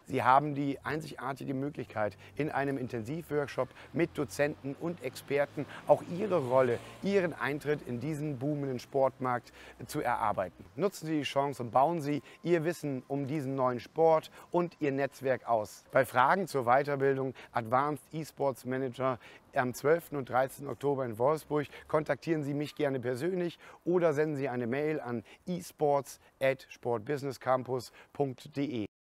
Sie haben die einzigartige Möglichkeit, in einem Intensivworkshop mit Dozenten und Experten auch Ihre Rolle, Ihren Eintritt in diesen boomenden Sportmarkt zu erarbeiten. Nutzen Sie die Chance und bauen Sie Ihr Wissen um diesen neuen Sport und Ihr Netzwerk aus. Bei Fragen zur Weiterbildung Advanced eSports Manager am 12. und 13. Oktober in Wolfsburg kontaktieren Sie mich gerne persönlich oder senden Sie eine Mail an esports@sportbusinesscampus.de.